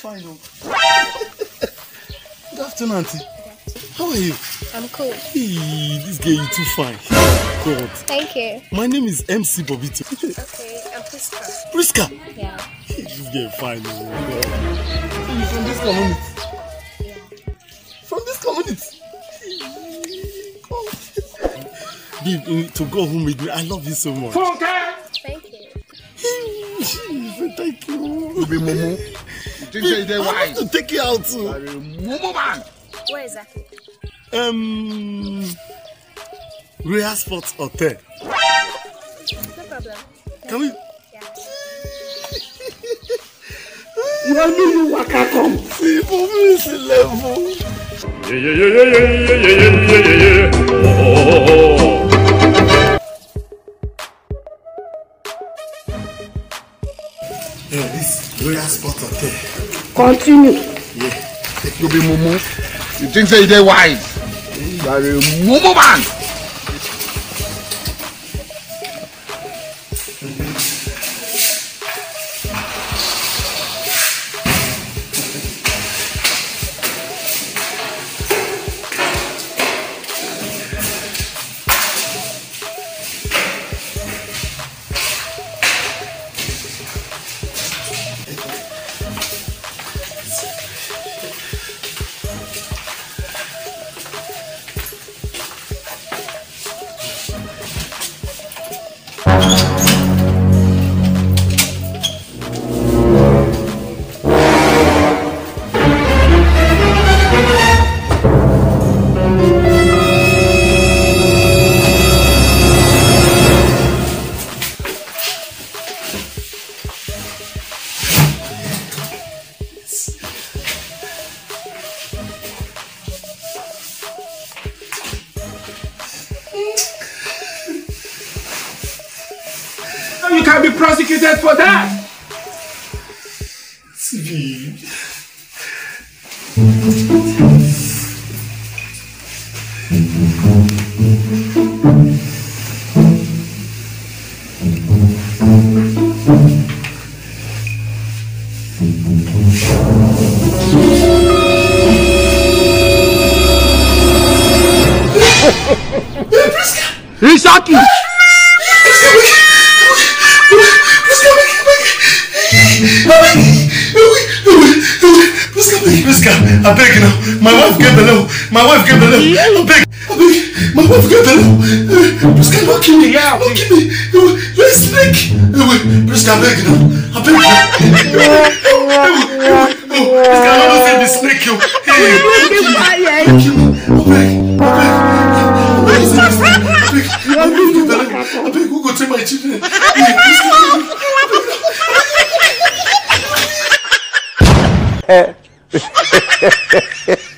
fine. Good afternoon, Auntie. How are you? I'm cool. Hey, this girl, you too fine. God. Thank you. My name is MC BOBiTO. Okay, I'm Priska. Priska? Yeah. Hey, this girl fine. Oh, God. So you from this community? Yeah. From this community? Babe, to God who made me, I love you so much. Thank you. Thank you. You be Momo. You think I have to take you out too. Momo man. Where exactly? Royal Sports Hotel. No problem. Can we? Yeah. You want me to walk out come? See, for me, it's 11. Yeah, this Royal Sports Hotel. Continue. Yeah. You be Momo. You think say they wise? You are a Momo man. You can be prosecuted for that. See. Risaki. Priska, I beg now. My wife get below. My wife get below. I beg. My wife get below. Priska, don't kill me. Don't kill me. You're a snake. Priska, I beg now. I beg now. Priska, I don't say the snake. Hey, don't kill me. I beg, who go take my children? Priska,